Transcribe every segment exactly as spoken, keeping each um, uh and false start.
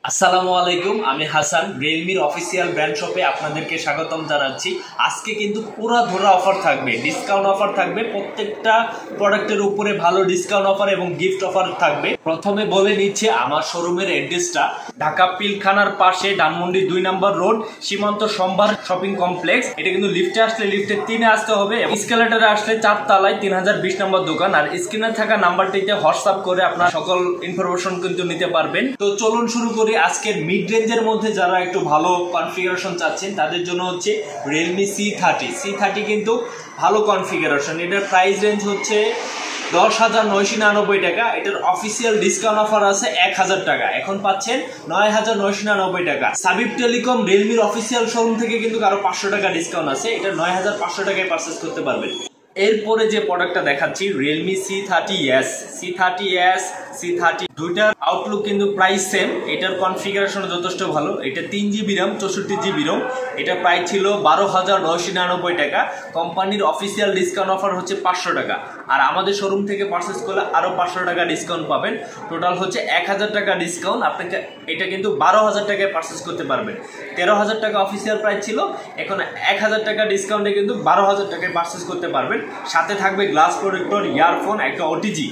আসসালামু আলাইকুম, আমি হাসান। রিয়েলমির অফিসিয়াল ব্র্যান্ড শপে আপনাদেরকে স্বাগতম জানাচ্ছি। আজকে কিন্তু পুরো ধরা অফার থাকবে, ডিসকাউন্ট অফার থাকবে, প্রত্যেকটা প্রোডাক্টের উপরে ভালো ডিসকাউন্ট অফার এবং গিফট অফার থাকবে। প্রথমে বলে নিচ্ছে আমার শোরুমের অ্যাড্রেসটা ঢাকা পিলখানার পাশে, ধানমন্ডি দুই নম্বর রোড, সীমান্ত সম্ভার শপিং কমপ্লেক্স। এটা কিন্তু লিফটে আসলে লিফটের তিনে আসতে হবে, এসকেলেটরে আসলে চার তলায় তিন হাজার বিশ নম্বর দোকান। আর স্ক্রিনে থাকা নাম্বারটিতে হোয়াটসঅ্যাপ করে আপনার সকল ইনফরমেশন কিন্তু নিতে পারবেন। তো চলুন শুরু করি। আজকের মিড রেঞ্জের মধ্যে যারা একটু ভালো কনফিগারেশন চাচ্ছেন তাদের জন্য হচ্ছে Realme C thirty. C thirty কিন্তু ভালো কনফিগারেশন। এটার প্রাইস রেঞ্জ হচ্ছে দশ হাজার নয়শো নিরানব্বই টাকা। এটার অফিসিয়াল ডিসকাউন্ট অফার আছে এক হাজার টাকা, এখন পাচ্ছেন নয় হাজার নয়শো নিরানব্বই টাকা। সাবিব টেলিকম রিয়েলমির অফিসিয়াল শোরুম থেকে কিন্তু আরো পাঁচশো টাকা ডিসকাউন্ট আছে, এটা নয় হাজার পাঁচশো টাকায় পারচেস করতে পারবেন। এরপরে যে প্রোডাক্টটা দেখাচ্ছি Realme C thirty S. C thirty S, C thirty দুইটার আউটলুক কিন্তু প্রাইস সেম। এটার কনফিগারেশন যথেষ্ট ভালো। এটা তিন জিবি র্যাম, চৌষট্টি জিবি রোম। এটা প্রাইস ছিল বারো হাজার নয়শো নিরানব্বই টাকা। কোম্পানির অফিসিয়াল ডিসকাউন্ট অফার হচ্ছে পাঁচশো টাকা, আর আমাদের শোরুম থেকে পারচেস করলে আরও পাঁচশো টাকা ডিসকাউন্ট পাবেন। টোটাল হচ্ছে এক হাজার টাকা ডিসকাউন্ট। আপনাকে এটা কিন্তু বারো হাজার টাকায় পারচেস করতে পারবেন। তেরো হাজার টাকা অফিসিয়াল প্রাইস ছিল, এখন এক হাজার টাকা ডিসকাউন্টে কিন্তু বারো হাজার টাকায় পারচেস করতে পারবেন। সাথে থাকবে গ্লাস প্রোটেক্টর, ইয়ারফোন, একটা ওটিজি।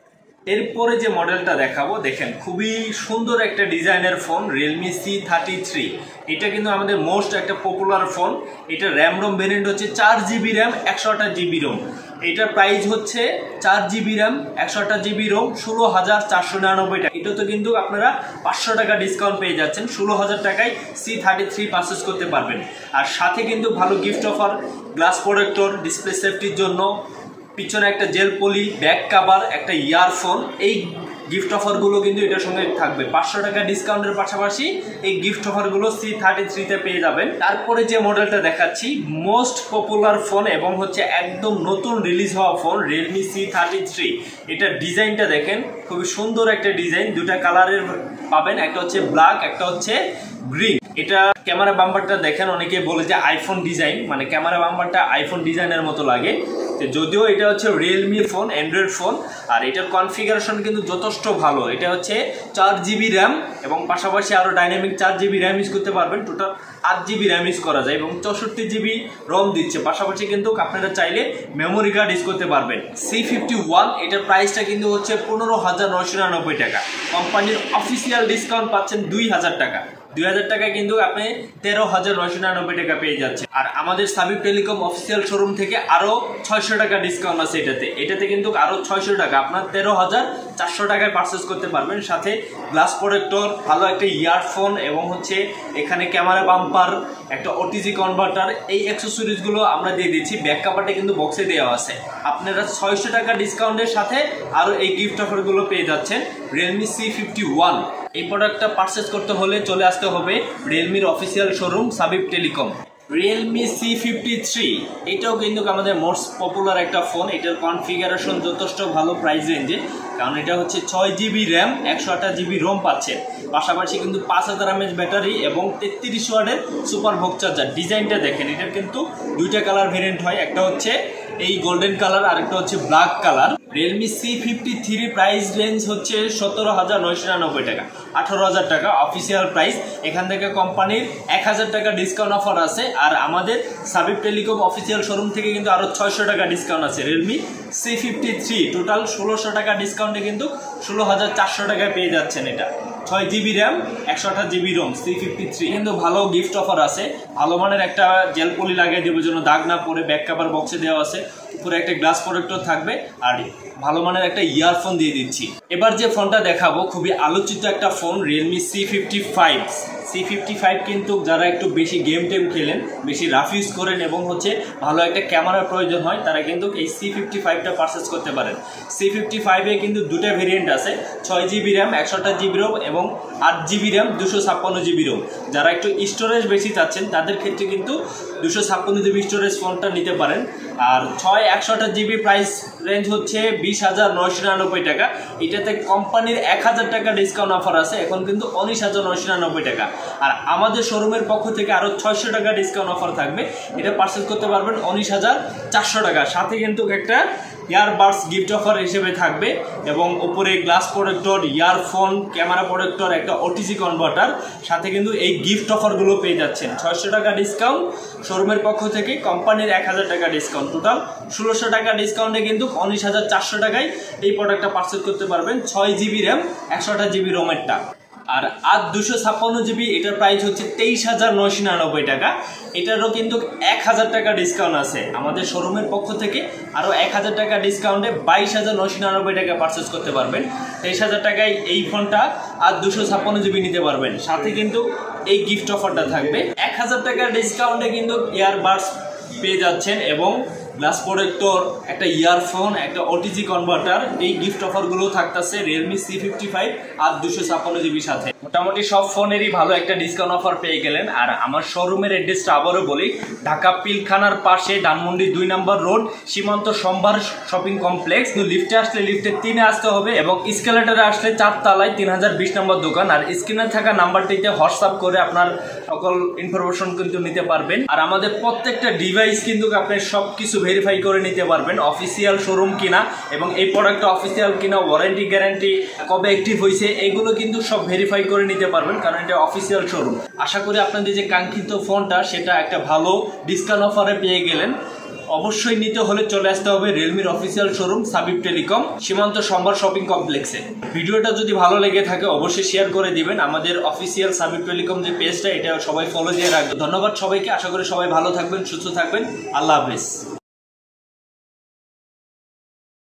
এরপরে যে মডেলটা দেখাবো, দেখেন খুবই সুন্দর একটা ডিজাইনের phone, Realme C thirty three. এটা কিন্তু আমাদের মোস্ট একটা পপুলার ফোন। এটা র্যাম রোম ভেরিয়েন্ট হচ্ছে চার জিবি র্যাম, একশো আঠাশ জিবি রোম। এটার প্রাইস হচ্ছে চার জিবি র্যাম, একশো আঠাশ জিবি রোম, ষোলো হাজার চারশো নিরানব্বই টাকা। এটা তো কিন্তু আপনারা পাঁচশো টাকা ডিসকাউন্ট পেয়ে যাচ্ছেন। ষোলো হাজার টাকায় সি থার্টি থ্রি পারচেস করতে পারবেন। আর সাথে কিন্তু ভালো gift offer, glass protector, display সেফটির জন্য, পিছনে একটা জেল পলি, ব্যাক কাভার, একটা ইয়ারফোন। এই গিফট অফারগুলো কিন্তু এটার সঙ্গে থাকবে। পাঁচশো টাকা ডিসকাউন্টের পাশাপাশি এই গিফট অফারগুলো সি থার্টি থ্রিতে পেয়ে যাবেন। তারপরে যে মডেলটা দেখাচ্ছি, মোস্ট পপুলার ফোন এবং হচ্ছে একদম নতুন রিলিজ হওয়া phone, Realme C thirty three. এটার ডিজাইনটা দেখেন, খুবই সুন্দর একটা ডিজাইন। দুটা কালারের পাবেন, একটা হচ্ছে ব্ল্যাক, একটা হচ্ছে গ্রিন। এটা ক্যামেরা বাম্পারটা দেখেন, অনেকে বলে যে আইফোন ডিজাইন, মানে ক্যামেরা বাম্পারটা আইফোন ডিজাইনের মতো লাগে। যদিও এটা হচ্ছে রিয়েলমি ফোন, অ্যান্ড্রয়েড ফোন। আর এটার কনফিগারেশন কিন্তু যথেষ্ট ভালো। এটা হচ্ছে চার জিবি র্যাম এবং পাশাপাশি আরও ডাইনামিক চার জিবি র্যাম ইউজ করতে পারবেন। টোটাল আট জিবি র্যাম ইউজ করা যায় এবং চৌষট্টি জিবি রোম দিচ্ছে। পাশাপাশি কিন্তু আপনারা চাইলে মেমোরি কার্ড ইউজ করতে পারবেন। সি ফিফটি ওয়ান, এটার প্রাইসটা কিন্তু হচ্ছে পনেরো হাজার নয়শো নিরানব্বই টাকা। কোম্পানির অফিসিয়াল ডিসকাউন্ট পাচ্ছেন দুই হাজার টাকা। দুই হাজার টাকায় কিন্তু আপনি তেরো হাজার নয়শো নিরানব্বই টাকা পেয়ে যাচ্ছে। আর আমাদের সাবিব টেলিকম অফিসিয়াল শোরুম থেকে আরও ছয়শো টাকা ডিসকাউন্ট আছে এটাতে। এটাতে কিন্তু আরও ছয়শো টাকা, আপনার তেরো হাজার চারশো টাকায় পারচেস করতে পারবেন। সাথে গ্লাস প্রোটেক্টর, ভালো একটা ইয়ারফোন এবং হচ্ছে এখানে ক্যামেরা বাম্পার, একটা ওটিজি কনভার্টার, এই অ্যাক্সেসরিজগুলো আমরা দিয়ে দিচ্ছি। ব্যাক কাভারটা কিন্তু বক্সে দেওয়া আছে। আপনারা ছয়শো টাকা ডিসকাউন্টের সাথে আরও এই গিফট অফারগুলো পেয়ে যাচ্ছেন। রিয়েলমি সি ফিফটি ওয়ান এই প্রোডাক্টটা পারচেস করতে হলে চলে আসতে হবে রিয়েলমির official showroom Sabib Telecom. Realme C fifty three, এটাও কিন্তু আমাদের মোস্ট পপুলার একটা ফোন। এটার কনফিগারেশন যথেষ্ট ভালো প্রাইস রেঞ্জে, কারণ এটা হচ্ছে ছয় জিবি র্যাম, একশো আঠাশ জিবি রোম পাচ্ছেন। পাশাপাশি কিন্তু পাঁচ হাজার এমএএচ ব্যাটারি এবং তেত্রিশ ওয়াটের সুপার ভোগ চার্জার। ডিজাইনটা দেখেন, এটার কিন্তু দুইটা কালার ভেরিয়েন্ট হয়, একটা হচ্ছে এই গোল্ডেন কালার আর একটা হচ্ছে black colour. Realme C fifty three price range হচ্ছে সতেরো হাজার নয়শো নিরানব্বই টাকা, আঠারো হাজার টাকা অফিসিয়াল প্রাইস। এখান থেকে কোম্পানির এক হাজার টাকা ডিসকাউন্ট অফার আছে। আর আমাদের সাবিব টেলিকম অফিসিয়াল শোরুম থেকে কিন্তু আরও ছয়শো টাকা ডিসকাউন্ট আছে। Realme C fifty three total ষোলোশো টাকা ডিসকাউন্টে কিন্তু ষোলো হাজার চারশো টাকায় পেয়ে যাচ্ছেন। এটা ছয় জিবি র্যাম, একশো আঠাশ GB ROM, C fifty three. কিন্তু ভালো গিফট অফার আছে। ভালো মানের একটা জেল পলি লাগিয়ে দেবো যেন দাগ না পড়ে। ব্যাক কাভার বক্সে দেওয়া আছে, উপরে একটা গ্লাস প্রোটেক্টর থাকবে, আর ভালো মানের একটা ইয়ারফোন দিয়ে দিচ্ছি। এবার যে ফোনটা দেখাবো খুবই আলোচিত একটা phone, Realme C fifty five. C fifty five কিন্তু যারা একটু বেশি গেম টেম খেলেন, বেশি রাফ ইউজ করেন এবং হচ্ছে ভালো একটা ক্যামেরার প্রয়োজন হয়, তারা কিন্তু এই সি ফিফটি ফাইভটা পারচেস করতে পারেন। সি ফিফটি ফাইভে কিন্তু দুটো ভেরিয়েন্ট আছে, ছয় জিবি র্যাম, একশো আঠাশ জিবি রোম এবং আট জিবি র্যাম, দুশো ছাপ্পান্ন জিবি রোম। যারা একটু স্টোরেজ বেশি চাচ্ছেন তাদের ক্ষেত্রে কিন্তু দুশো ছাপ্পান্ন জিবি স্টোরেজ ফোনটা নিতে পারেন। আর ছয় একশো আঠাশ জিবি প্রাইস রেঞ্জ হচ্ছে বিশ হাজার নয়শো নিরানব্বই টাকা। এটাতে কোম্পানির এক হাজার টাকা ডিসকাউন্ট অফার আছে, এখন কিন্তু উনিশ হাজার নয়শো নিরানব্বই টাকা। আর আমাদের শোরুমের পক্ষ থেকে আরও ছয়শো টাকা ডিসকাউন্ট অফার থাকবে। এটা পারচেস করতে পারবেন উনিশ হাজার চারশো টাকা। সাথে কিন্তু একটা ইয়ারবাডস গিফট অফার হিসেবে থাকবে এবং উপরে glass protector, earphone, camera protector, একটা ওটিজি কনভার্টার, সাথে কিন্তু এই গিফট অফারগুলো পেয়ে যাচ্ছেন। ছয়শো টাকা ডিসকাউন্ট শোরুমের পক্ষ থেকে, কোম্পানির এক হাজার টাকা ডিসকাউন্ট, টোটাল ষোলোশো টাকা ডিসকাউন্টে কিন্তু উনিশ হাজার চারশো টাকায় এই প্রোডাক্টটা পারচেজ করতে পারবেন। ছয় জিবি র্যাম, একশো আঠাশ জিবি রোমেরটা। আর আট দুশো ছাপ্পান্ন জিবি এটার প্রাইস হচ্ছে তেইশ হাজার নয়শো নিরানব্বই টাকা। এটারও কিন্তু এক হাজার টাকা ডিসকাউন্ট আছে আমাদের শোরুমের পক্ষ থেকে, আরও এক হাজার টাকা ডিসকাউন্টে বাইশ হাজার নয়শো নিরানব্বই টাকা পারচেস করতে পারবেন। তেইশ হাজার টাকায় এই ফোনটা আট দুশো ছাপ্পান্ন জিবি নিতে পারবেন, সাথে কিন্তু এই গিফট অফারটা থাকবে। এক হাজার টাকার ডিসকাউন্টে কিন্তু ইয়ারবাডস পেয়ে যাচ্ছেন এবং গ্লাস প্রোটেক্টর, একটা ইয়ারফোন, একটা ওটিজি কনভার্টার, এই গিফট অফারগুলো থাকতেছে রিয়েলমি সি ফিফটি ফাইভ আর দুশো ছাপ্পান্ন জিবির সাথে। মোটামুটি সব ফোনেরই ভালো একটা ডিসকাউন্ট অফার পেয়ে গেলেন। আর আমার শোরুমের অ্যাড্রেসটা আবারও বলি, ঢাকা পিলখানার পাশে ধানমন্ডি দুই নম্বর রোড, সীমান্ত সম্ভার শপিং কমপ্লেক্স। লিফটে আসলে লিফটের তিনে আসতে হবে এবং স্কেলেটারে আসলে চার তলায় তিন হাজার বিশ নম্বর দোকান। আর স্ক্রিনে থাকা নাম্বারটিতে হোয়াটসঅ্যাপ করে আপনার সকল ইনফরমেশন কিন্তু নিতে পারবেন। আর আমাদের প্রত্যেকটা ডিভাইস কিন্তু আপনি সব কিছু ভেরিফাই করে নিতে পারবেন, অফিসিয়াল শোরুম কিনা এবং এই প্রোডাক্টটা অফিসিয়াল কিনা, ওয়ারেন্টি গ্যারান্টি কবে অ্যাক্টিভ হয়েছে, এগুলো কিন্তু সব ভেরিফাই করে নিতে পারবেন, কারণ এটা অফিসিয়াল শোরুম। আশা করি আপনাদের যে কাঙ্ক্ষিত ফোনটা সেটা একটা ভালো ডিসকাউন্ট অফারে পেয়ে গেলেন। অবশ্যই নিতে হলে চলে আসতে হবে রিয়েলমির official showroom Sabib Telecom, Shimanto Shambhar shopping কমপ্লেক্সে। ভিডিওটা যদি ভালো লেগে থাকে অবশ্যই শেয়ার করে দিবেন। আমাদের অফিসিয়াল সাবিব টেলিকম যে পেজটা, এটা সবাই ফলো দিয়ে রাখবেন। ধন্যবাদ সবাইকে, আশা করি সবাই ভালো থাকবেন, সুস্থ থাকবেন। আল্লাহ হাফেজ।